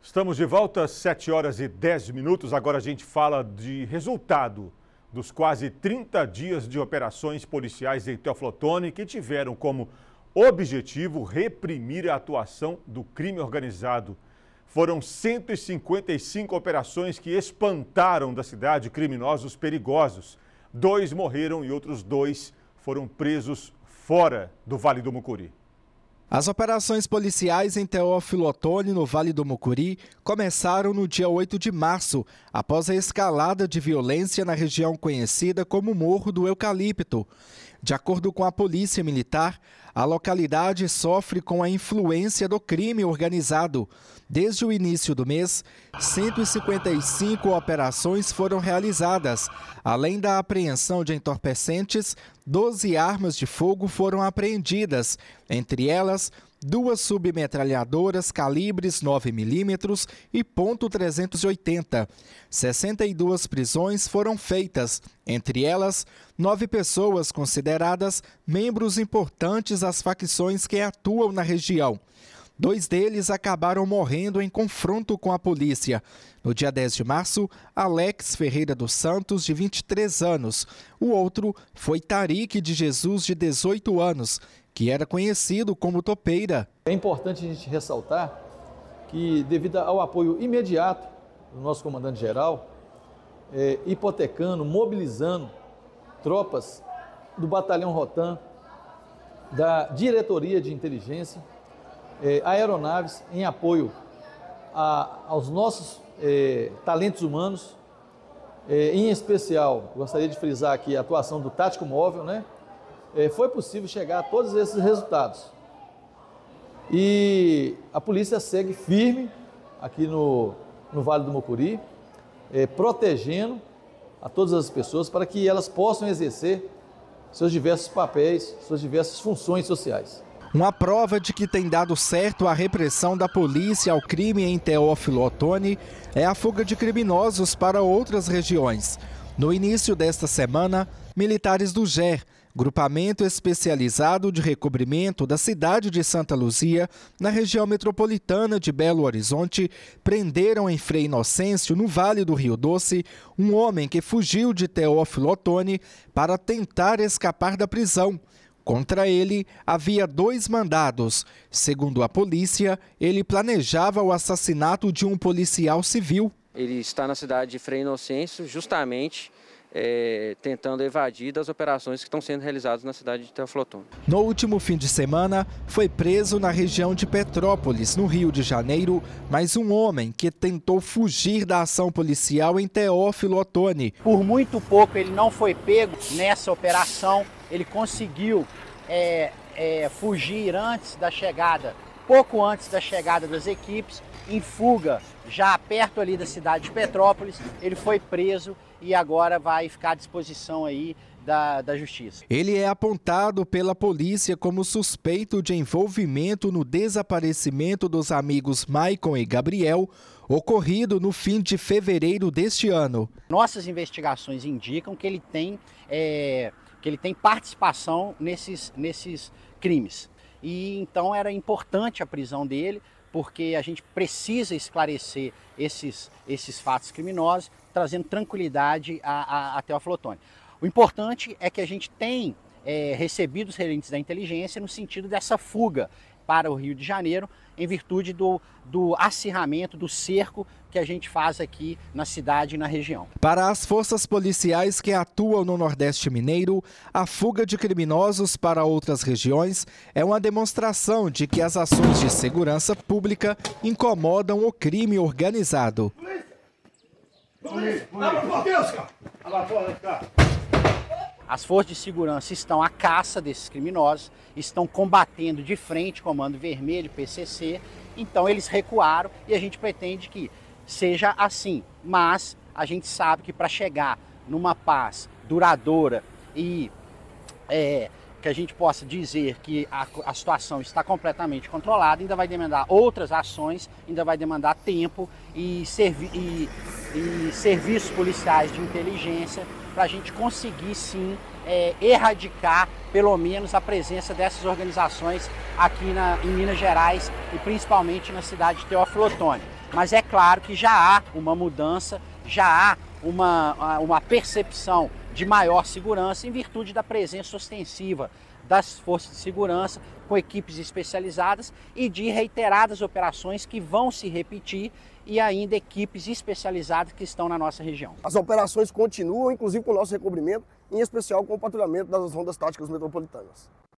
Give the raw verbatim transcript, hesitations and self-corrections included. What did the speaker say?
Estamos de volta, sete horas e dez minutos. Agora a gente fala de resultado dos quase trinta dias de operações policiais em Teoflotone, que tiveram como objetivo reprimir a atuação do crime organizado. Foram cento e cinquenta e cinco operações que espantaram da cidade criminosos perigosos. Dois morreram e outros dois foram presos fora do Vale do Mucuri. As operações policiais em Teófilo Otoni, no Vale do Mucuri, começaram no dia oito de março, após a escalada de violência na região conhecida como Morro do Eucalipto. De acordo com a Polícia Militar, a localidade sofre com a influência do crime organizado. Desde o início do mês, cento e cinquenta e cinco operações foram realizadas. Além da apreensão de entorpecentes, doze armas de fogo foram apreendidas, entre elas duas submetralhadoras calibres nove milímetros e ponto trezentos e oitenta. sessenta e duas prisões foram feitas, entre elas nove pessoas consideradas membros importantes das facções que atuam na região. Dois deles acabaram morrendo em confronto com a polícia. No dia dez de março, Alex Ferreira dos Santos, de vinte e três anos. O outro foi Tarik de Jesus, de dezoito anos, que era conhecido como Topeira. É importante a gente ressaltar que, devido ao apoio imediato do nosso comandante-geral, é, hipotecando, mobilizando tropas do Batalhão Rotan, da Diretoria de Inteligência, é, aeronaves em apoio a, aos nossos é, talentos humanos, é, em especial, gostaria de frisar aqui a atuação do Tático Móvel, né? É, foi possível chegar a todos esses resultados. E a polícia segue firme aqui no, no Vale do Mucuri, é, protegendo a todas as pessoas para que elas possam exercer seus diversos papéis, suas diversas funções sociais. Uma prova de que tem dado certo a repressão da polícia ao crime em Teófilo Otoni é a fuga de criminosos para outras regiões. No início desta semana, militares do G E R, Grupamento Especializado de Recobrimento da cidade de Santa Luzia, na região metropolitana de Belo Horizonte, prenderam em Frei Inocêncio, no Vale do Rio Doce, um homem que fugiu de Teófilo Otoni para tentar escapar da prisão. Contra ele, havia dois mandados. Segundo a polícia, ele planejava o assassinato de um policial civil. Ele está na cidade de Frei Inocêncio justamente é, tentando evadir das operações que estão sendo realizadas na cidade de Teófilo Otoni. No último fim de semana, foi preso na região de Petrópolis, no Rio de Janeiro, mais um homem que tentou fugir da ação policial em Teófilo Otoni. Por muito pouco ele não foi pego nessa operação. Ele conseguiu é, é, fugir antes da chegada, pouco antes da chegada das equipes, em fuga, já perto ali da cidade de Petrópolis. Ele foi preso e agora vai ficar à disposição aí da, da justiça. Ele é apontado pela polícia como suspeito de envolvimento no desaparecimento dos amigos Maicon e Gabriel, ocorrido no fim de fevereiro deste ano. Nossas investigações indicam que ele tem... É, que ele tem participação nesses, nesses crimes. E então era importante a prisão dele, porque a gente precisa esclarecer esses, esses fatos criminosos, trazendo tranquilidade a, a, a Teófilo Otoni. O importante é que a gente tem é, recebido os gerentes da inteligência no sentido dessa fuga para o Rio de Janeiro, em virtude do, do acirramento, do cerco que a gente faz aqui na cidade e na região. Para as forças policiais que atuam no Nordeste Mineiro, a fuga de criminosos para outras regiões é uma demonstração de que as ações de segurança pública incomodam o crime organizado. Polícia! Abra por Deus, cara! Abra por cara! As forças de segurança estão à caça desses criminosos, estão combatendo de frente Comando Vermelho, P C C, então eles recuaram e a gente pretende que seja assim, mas a gente sabe que para chegar numa paz duradoura e é, que a gente possa dizer que a, a situação está completamente controlada, ainda vai demandar outras ações, ainda vai demandar tempo e, servi e, e serviços policiais de inteligência para a gente conseguir sim é, erradicar, pelo menos, a presença dessas organizações aqui na, em Minas Gerais e principalmente na cidade de Teófilo Otoni. Mas é claro que já há uma mudança, já há uma, uma percepção de maior segurança em virtude da presença ostensiva das forças de segurança com equipes especializadas e de reiteradas operações que vão se repetir e ainda equipes especializadas que estão na nossa região. As operações continuam, inclusive com o nosso recobrimento, em especial com o patrulhamento das rondas táticas metropolitanas.